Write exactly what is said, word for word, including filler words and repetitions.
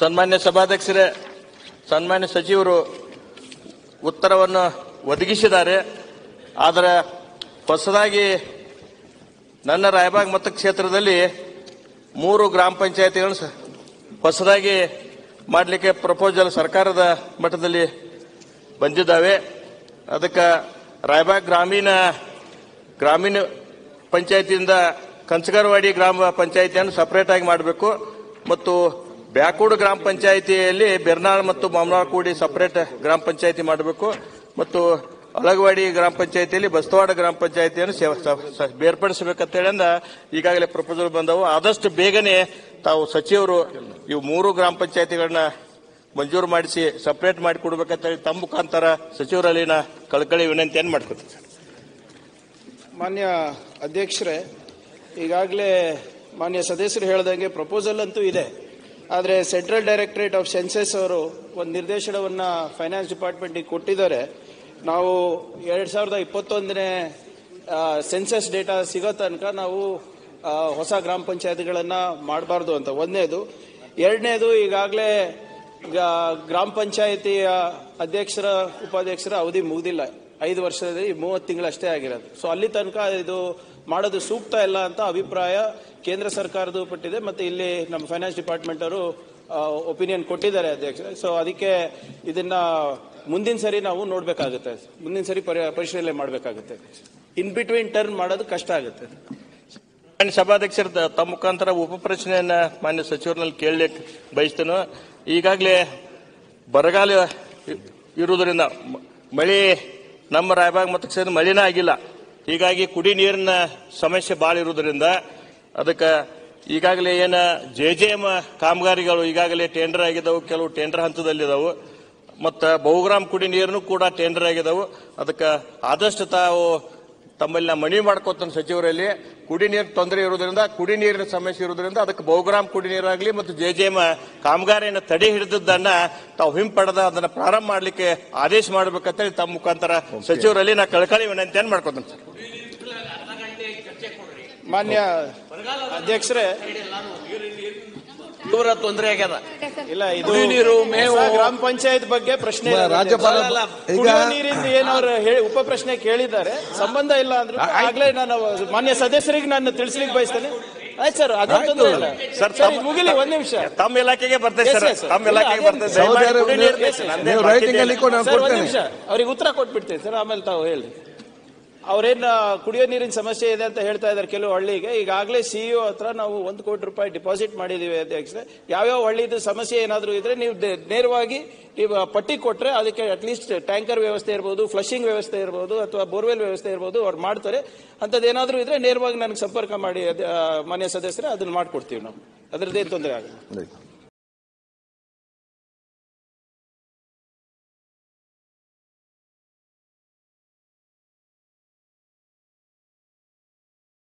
ಸನ್ಮಾನ್ಯ ಸಭಾಧ್ಯಕ್ಷರೇ, ಸನ್ಮಾನ್ಯ ಸಚಿವರು ಉತ್ತರವನ್ನು ಒದಗಿಸಿದ್ದಾರೆ. ಆದರೆ ಹೊಸದಾಗಿ ನನ್ನ ರಾಯಬಾಗ್ ಮತಕ್ಷೇತ್ರದಲ್ಲಿ ಮೂರು ಗ್ರಾಮ ಪಂಚಾಯತಿಗಳನ್ನು ಹೊಸದಾಗಿ ಮಾಡಲಿಕ್ಕೆ ಪ್ರಪೋಸಲ್ ಸರ್ಕಾರದ ಮಟ್ಟದಲ್ಲಿ ಬಂದಿದ್ದಾವೆ. ಅದಕ್ಕೆ ರಾಯಬಾಗ್ ಗ್ರಾಮೀಣ ಗ್ರಾಮೀಣ ಪಂಚಾಯತಿಯಿಂದ ಕಂಚಗರವಾಡಿ ಗ್ರಾಮ ಪಂಚಾಯತಿಯನ್ನು ಸಪರೇಟ್ ಆಗಿ ಮಾಡಬೇಕು ಮತ್ತು ಬ್ಯಾಕೂಡು ಗ್ರಾಮ ಪಂಚಾಯತಿಯಲ್ಲಿ ಬೆರ್ನಾಳ್ ಮತ್ತು ಮಾಮನಾಳ್ ಕೂಡಿ ಸಪರೇಟ್ ಗ್ರಾಮ ಪಂಚಾಯತಿ ಮಾಡಬೇಕು ಮತ್ತು ಅಳಗವಾಡಿ ಗ್ರಾಮ ಪಂಚಾಯತಿಯಲ್ಲಿ ಬಸ್ತವಾಡ ಗ್ರಾಮ ಪಂಚಾಯತಿಯನ್ನು ಬೇರ್ಪಡಿಸಬೇಕಂತೇಳಿಂದ ಈಗಾಗಲೇ ಪ್ರಪೋಸಲ್ ಬಂದವು. ಆದಷ್ಟು ಬೇಗನೆ ತಾವು ಸಚಿವರು ಇವು ಮೂರು ಗ್ರಾಮ ಪಂಚಾಯತಿಗಳನ್ನ ಮಂಜೂರು ಮಾಡಿಸಿ ಸಪರೇಟ್ ಮಾಡಿ ಕೊಡಬೇಕಂತೇಳಿ ತಮ್ಮ ಮುಖಾಂತರ ಸಚಿವರಲ್ಲಿನ ಕಳಕಳಿ ವಿನಂತಿಯನ್ನು ಮಾಡ್ಕೊತೀನಿ. ಮಾನ್ಯ ಅಧ್ಯಕ್ಷರೇ, ಈಗಾಗಲೇ ಮಾನ್ಯ ಸದಸ್ಯರು ಹೇಳಿದಂಗೆ ಪ್ರಪೋಸಲ್ ಅಂತೂ ಇದೆ. ಆದರೆ ಸೆಂಟ್ರಲ್ ಡೈರೆಕ್ಟರೇಟ್ ಆಫ್ ಸೆನ್ಸಸ್ ಅವರು ಒಂದು ನಿರ್ದೇಶನವನ್ನು ಫೈನಾನ್ಸ್ ಡಿಪಾರ್ಟ್ಮೆಂಟಿಗೆ ಕೊಟ್ಟಿದ್ದಾರೆ. ನಾವು ಎರಡು ಸಾವಿರದ ಇಪ್ಪತ್ತೊಂದನೇ ಸೆನ್ಸಸ್ ಡೇಟಾ ಸಿಗೋ ತನಕ ನಾವು ಹೊಸ ಗ್ರಾಮ ಪಂಚಾಯತಿಗಳನ್ನು ಮಾಡಬಾರ್ದು ಅಂತ ಒಂದನೇದು. ಎರಡನೇದು, ಈಗಾಗಲೇ ಗ್ರಾಮ ಪಂಚಾಯತಿಯ ಅಧ್ಯಕ್ಷರ ಉಪಾಧ್ಯಕ್ಷರ ಅವಧಿ ಮುಗಿದಿಲ್ಲ. ಐದು ವರ್ಷದಲ್ಲಿ ಮೂವತ್ತು ತಿಂಗಳಷ್ಟೇ ಆಗಿರೋದು. ಸೊ ಅಲ್ಲಿ ತನಕ ಇದು ಮಾಡೋದು ಸೂಕ್ತ ಇಲ್ಲ ಅಂತ ಅಭಿಪ್ರಾಯ ಕೇಂದ್ರ ಸರ್ಕಾರದ್ದು ಪಟ್ಟಿದೆ ಮತ್ತು ಇಲ್ಲಿ ನಮ್ಮ ಫೈನಾನ್ಸ್ ಡಿಪಾರ್ಟ್ಮೆಂಟ್ ಅವರು ಒಪಿನಿಯನ್ ಕೊಟ್ಟಿದ್ದಾರೆ ಅಧ್ಯಕ್ಷ. ಸೊ ಅದಕ್ಕೆ ಇದನ್ನ ಮುಂದಿನ ಸರಿ ನಾವು ನೋಡಬೇಕಾಗುತ್ತೆ, ಮುಂದಿನ ಸರಿ ಪರಿಶೀಲನೆ ಮಾಡಬೇಕಾಗುತ್ತೆ. ಇನ್ ಬಿಟ್ವೀನ್ ಟರ್ನ್ ಮಾಡೋದು ಕಷ್ಟ ಆಗುತ್ತೆ. ಸಭಾಧ್ಯಕ್ಷರ ತಮ್ಮ ಮುಖಾಂತರ ಉಪ ಪ್ರಶ್ನೆಯನ್ನ ಮಾನ್ಯ ಸಚಿವರಲ್ಲಿ ಕೇಳಲಿಕ್ಕೆ ಬಯಸ್ತೇನೆ. ಈಗಾಗಲೇ ಬರಗಾಲ ಇರುವುದರಿಂದ ಮಳೆ ನಮ್ಮ ರಾಯಬಾಗ್ ಮತಕ್ಷೇತ್ರ ಮಳೆನೇ ಆಗಿಲ್ಲ. ಹೀಗಾಗಿ ಕುಡಿ ನೀರಿನ ಸಮಸ್ಯೆ ಭಾಳ ಇರುವುದರಿಂದ ಅದಕ್ಕೆ ಈಗಾಗಲೇ ಏನ ಜೆ ಜೆ ಎಂ ಕಾಮಗಾರಿಗಳು ಈಗಾಗಲೇ ಟೆಂಡರ್ ಆಗಿದ್ದಾವೆ, ಕೆಲವು ಟೆಂಡರ್ ಹಂತದಲ್ಲಿದ್ದಾವೆ ಮತ್ತು ಬಹುಗ್ರಾಮ್ ಕುಡಿ ನೀರನ್ನು ಕೂಡ ಟೆಂಡರ್ ಆಗಿದ್ದಾವೆ. ಅದಕ್ಕೆ ಆದಷ್ಟು ತಾವು ತಮ್ಮಲ್ಲಿ ನಾ ಮನವಿ ಮಾಡ್ಕೋತಾನೆ ಸಚಿವರಲ್ಲಿ, ಕುಡಿ ನೀರು ತೊಂದರೆ ಇರುವುದರಿಂದ ಕುಡಿ ನೀರಿನ ಸಮಸ್ಯೆ ಇರುವುದರಿಂದ ಅದಕ್ಕೆ ಬಹುಗ್ರಾಮ್ ಕುಡಿ ನೀರಾಗಲಿ ಮತ್ತು ಜೆ ಜೆ ಎಂ ಕಾಮಗಾರಿಯನ್ನು ತಡೆ ಹಿಡಿದದ್ದನ್ನ ತಾವು ಹಿಂಪಡೆದ ಅದನ್ನು ಪ್ರಾರಂಭ ಮಾಡಲಿಕ್ಕೆ ಆದೇಶ ಮಾಡಬೇಕಂತೇಳಿ ತಮ್ಮ ಮುಖಾಂತರ ಸಚಿವರಲ್ಲಿ ನಾ ಕಳಕಳಿ ವಿನಂತಿಯನ್ನು ಮಾಡ್ಕೋತಾನೆ ಸರ್. ಮಾನ್ಯ ಅಧ್ಯಕ್ಷರೇ, ತೀವ್ರ ತೊಂದರೆ ಆಗ್ಯದ. ಇಲ್ಲ, ಇದು ನೀರು ಮೇವು ಗ್ರಾಮ ಪಂಚಾಯತ್ ಬಗ್ಗೆ ಪ್ರಶ್ನೆ ರಾಜ್ಯಪಾಲ ಕುಡಿಯುವ ನೀರಿಂದ ಏನವ್ರು ಉಪ ಪ್ರಶ್ನೆ ಕೇಳಿದ್ದಾರೆ, ಸಂಬಂಧ ಇಲ್ಲ ಅಂದ್ರೆ ಆಗ್ಲೇ ನಾನು ಮಾನ್ಯ ಸದಸ್ಯರಿಗೆ ನಾನು ತಿಳಿಸ್ಲಿಕ್ಕೆ ಬಯಸ್ತೇನೆ. ಆಯ್ತು ಸರ್, ಅದೇ ತೊಂದರೆ ಇಲ್ಲ ಸರ್. ಸರ್ ಮುಗಿಲಿ, ಒಂದ್ ನಿಮಿಷ. ತಮ್ಮ ಇಲಾಖೆಗೆ ಬರ್ತೇನೆ ಸರ್, ತಮ್ಮ ಇಲಾಖೆಗೆ ಬರ್ತೇನೆ. ಒಂದ್ ನಿಮಿಷ ಅವ್ರಿಗೆ ಉತ್ತರ ಕೊಟ್ಬಿಡ್ತೇನೆ ಸರ್, ಆಮೇಲೆ ತಾವು ಹೇಳಿ. ಅವ್ರೇನ್ ಕುಡಿಯೋ ನೀರಿನ ಸಮಸ್ಯೆ ಇದೆ ಅಂತ ಹೇಳ್ತಾ ಇದ್ದಾರೆ ಕೆಲವು ಹಳ್ಳಿಗೆ. ಈಗಾಗಲೇ ಸಿಇಒ ಹತ್ರ ನಾವು ಒಂದು ಕೋಟಿ ರೂಪಾಯಿ ಡಿಪಾಸಿಟ್ ಮಾಡಿದೀವಿ ಅಧ್ಯಕ್ಷರೇ. ಯಾವ್ಯಾವ ಹಳ್ಳಿದು ಸಮಸ್ಯೆ ಏನಾದರೂ ಇದ್ರೆ ನೀವು ನೇರವಾಗಿ ನೀವು ಪಟ್ಟಿ ಕೊಟ್ರೆ ಅದಕ್ಕೆ ಅಟ್ಲೀಸ್ಟ್ ಟ್ಯಾಂಕರ್ ವ್ಯವಸ್ಥೆ ಇರ್ಬೋದು, ಫ್ಲಶಿಂಗ್ ವ್ಯವಸ್ಥೆ ಇರ್ಬೋದು ಅಥವಾ ಬೋರ್ವೆಲ್ ವ್ಯವಸ್ಥೆ ಇರ್ಬೋದು, ಅವ್ರು ಮಾಡ್ತಾರೆ. ಅಂಥದ್ದೇನಾದರೂ ಇದ್ರೆ ನೇರವಾಗಿ ನನಗೆ ಸಂಪರ್ಕ ಮಾಡಿ ಮಾನ್ಯ ಸದಸ್ಯರೇ, ಅದನ್ನ ಮಾಡ್ಕೊಡ್ತೀವಿ ನಾವು. ಅದರದ್ದೇನು ತೊಂದರೆ ಆಗಲ್ಲ.